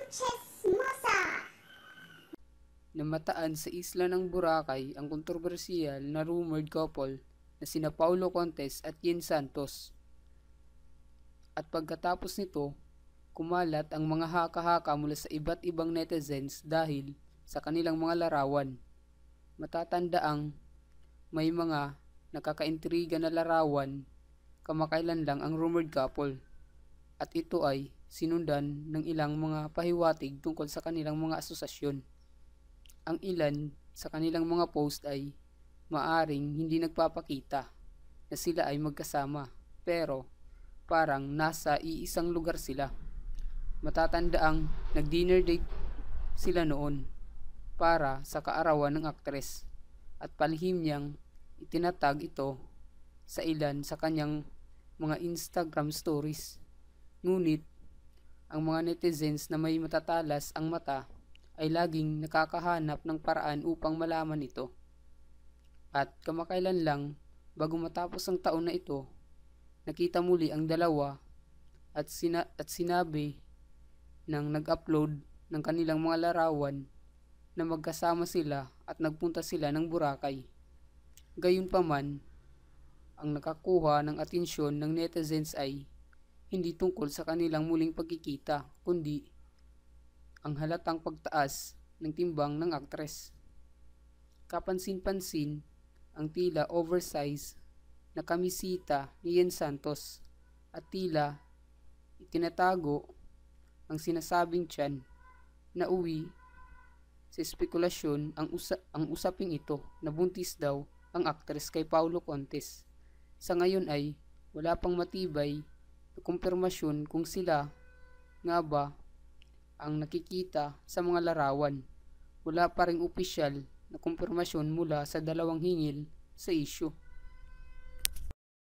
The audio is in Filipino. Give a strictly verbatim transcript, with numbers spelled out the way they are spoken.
Chismosa! Namataan sa isla ng Boracay ang kontrobersyal na rumored couple na sina Paulo Contes at Yen Santos. At pagkatapos nito, kumalat ang mga haka-haka mula sa iba't ibang netizens dahil sa kanilang mga larawan. Matatandaang may mga nakakaintriga na larawan kamakailan lang ang rumored couple at ito ay sinundan ng ilang mga pahiwatig tungkol sa kanilang mga asosasyon. Ang ilan sa kanilang mga post ay maaring hindi nagpapakita na sila ay magkasama pero parang nasa iisang lugar sila. Matatandaang nag-dinner date sila noon para sa kaarawan ng aktres at palihim niyang itinatag ito sa ilan sa kanyang mga Instagram stories. Ngunit ang mga netizens na may matatalas ang mata ay laging nakakahanap ng paraan upang malaman ito. At kamakailan lang, bago matapos ang taon na ito, nakita muli ang dalawa at, sina- at sinabi ng nag-upload ng kanilang mga larawan na magkasama sila at nagpunta sila ng Boracay. Gayunpaman, ang nakakuha ng atensyon ng netizens ay hindi tungkol sa kanilang muling pagkikita, kundi ang halatang pagtaas ng timbang ng aktres. Kapansin-pansin ang tila oversize na kamisita ni Yen Santos at tila itinatago ang sinasabing tiyan na uwi sa espekulasyon ang, usa- ang usaping ito na buntis daw ang aktres kay Paulo Contes. Sa ngayon ay wala pang matibay na kumpirmasyon kung sila nga ba ang nakikita sa mga larawan. Wala pa ring opisyal na kumpirmasyon mula sa dalawang hingil sa isyu.